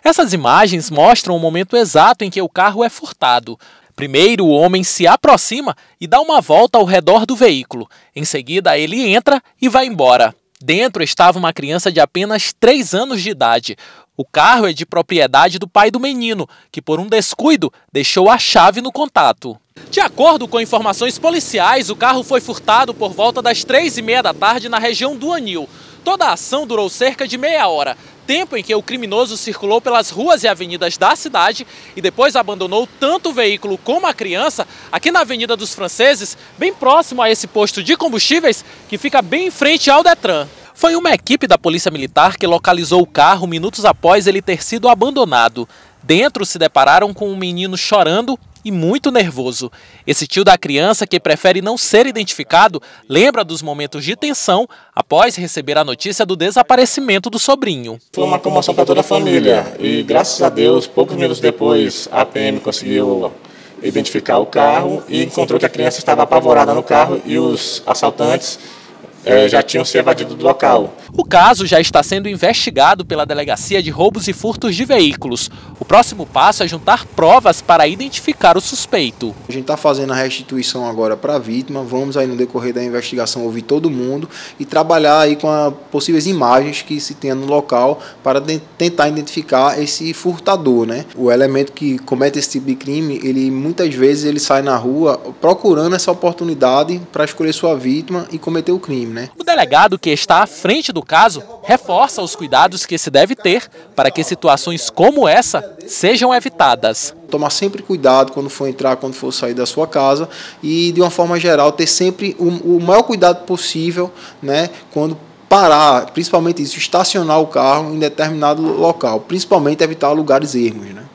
Essas imagens mostram o momento exato em que o carro é furtado. Primeiro, o homem se aproxima e dá uma volta ao redor do veículo. Em seguida, ele entra e vai embora. Dentro estava uma criança de apenas 3 anos de idade. O carro é de propriedade do pai do menino, que por um descuido deixou a chave no contato. De acordo com informações policiais, o carro foi furtado por volta das 3h30 da tarde na região do Anil. Toda a ação durou cerca de meia hora, tempo em que o criminoso circulou pelas ruas e avenidas da cidade e depois abandonou tanto o veículo como a criança aqui na Avenida dos Franceses, bem próximo a esse posto de combustíveis que fica bem em frente ao Detran. Foi uma equipe da Polícia Militar que localizou o carro minutos após ele ter sido abandonado. Dentro se depararam com um menino chorando e muito nervoso. Esse tio da criança, que prefere não ser identificado, lembra dos momentos de tensão após receber a notícia do desaparecimento do sobrinho. Foi uma comoção para toda a família e, graças a Deus, poucos minutos depois, a PM conseguiu identificar o carro e encontrou que a criança estava apavorada no carro e os assaltantes já tinham se evadido do local. O caso já está sendo investigado pela Delegacia de Roubos e Furtos de Veículos. O próximo passo é juntar provas para identificar o suspeito. A gente está fazendo a restituição agora para a vítima, vamos aí no decorrer da investigação ouvir todo mundo e trabalhar aí com as possíveis imagens que se tenha no local para tentar identificar esse furtador, né? O elemento que comete esse tipo de crime, ele muitas vezes ele sai na rua procurando essa oportunidade para escolher sua vítima e cometer o crime, né? O delegado, que está à frente do caso, reforça os cuidados que se deve ter para que situações como essa sejam evitadas. Tomar sempre cuidado quando for entrar, quando for sair da sua casa e, de uma forma geral, ter sempre o maior cuidado possível, né, quando parar, principalmente isso, estacionar o carro em determinado local, principalmente evitar lugares ermos, né?